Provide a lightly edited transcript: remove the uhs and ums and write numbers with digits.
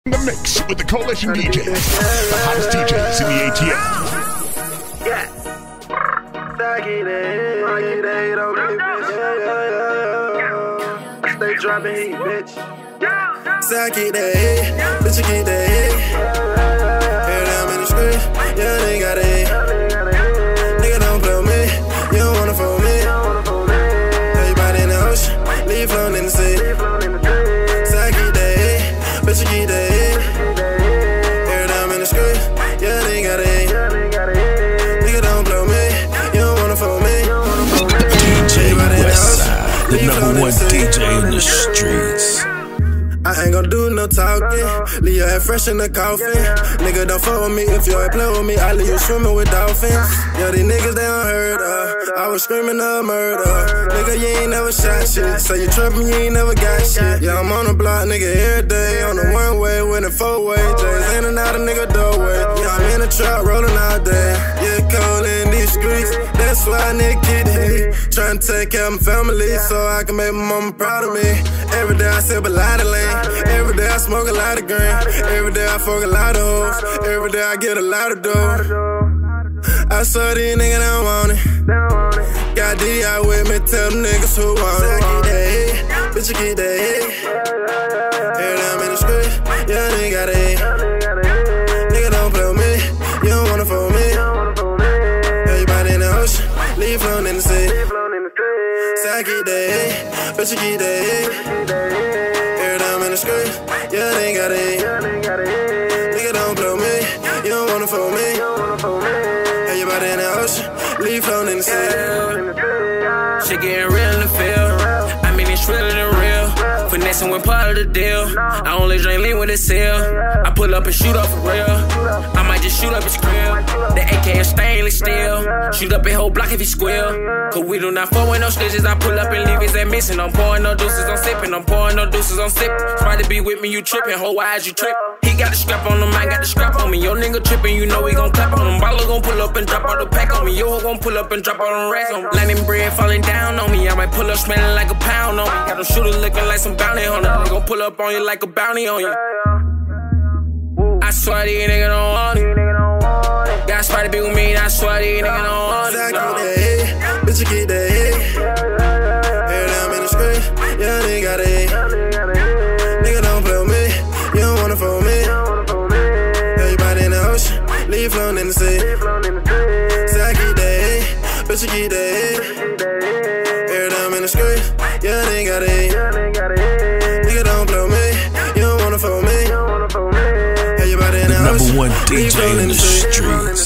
In the mix with the Coalition DJs, the hottest DJs in the ATL. Stay dropping heat, bitch. Say I keep that head, bitch, you keep that head. Hear them in the street, yeah, they got it. Nigga don't play with me, you don't wanna fool me. Everybody in the ocean, leave floating in the sea. Say I keep that head, bitch, you keep that head. Hear them in the street, yeah, they got it. Nigga don't play with me, you don't wanna fool me. DJ Westside, the #1 DJ in the streets. I ain't gon' do no talking, leave your head fresh in the coffin. Nigga don't fuck with me, if you ain't play with me, I leave you swimming with dolphins. Yeah, these niggas they unheard of, I was screaming of murder. Nigga, you ain't never shot shit, say you trappin', you ain't never got shit. Yeah, I'm on the block, nigga, every day, on the one way, with a 4-way, J's in and out a nigga doorway. Yeah, I'm in the trap, rolling all day, yeah, cold in these streets, that's why I nigga keep the heat. Tryna take care of my family, so I can make my mama proud of me. Every day I sip a lot of lean. Every day I smoke a lot of green. Every day I fuck a lot of hoes. Every day I get a lot of dough. I saw these niggas don't want it. Got D.I. with me, tell them niggas who want it. I keep that head, bitch, you keep that head. Hear them in the street, yeah, they got it. Nigga don't play with me, you don't wanna fool me. Everybody in the ocean, leave floating in the sea. Say I keep that head, bitch, you keep that head. In the street, yeah, they got it. Nigga don't blow me, you don't wanna fool me. Everybody in the ocean, leave floating in the sea. Shit getting real in the field. I mean, it's realer than real. Finessing with part of the deal. I only drink lean with a seal. I pull up and shoot up for real. I might just shoot up his crib. The AK is stainless steel. Shoot up a whole block if he squeal. Cause we do not fuck with no snitches. I pull up and leave his head missing. I'm pouring no deuces, I'm sipping. I'm pouring no deuces, I'm sipping. Try to be with me, you tripping. Whole eyes, you trip. He got the scrap on him, I got the scrap on me. Yo nigga tripping, you know we gon' clap on him. Baller gon' pull up and drop all the pack on me. Yo gon' pull up and drop all the racks on me. Landing bread falling down on me. I might pull up smelling like a pound on me. Got them shooters looking like some bounty hunter. They gon' pull up on you like a bounty on you. I swear these niggas don't want it. Got somebody be with me, I swear these niggas don't want it. I keep that head, bitch, you keep that head. Hear them in the street, yeah, they got it. Nigga don't play with me, you don't wanna fool me. Everybody in the ocean, leave floating in the sea. Say I keep that head, bitch, you keep that head. Hear them in the street, yeah, they got it. Nigga don't play with me, you don't wanna fool me. Everybody in the ocean, #1 DJ in the streets.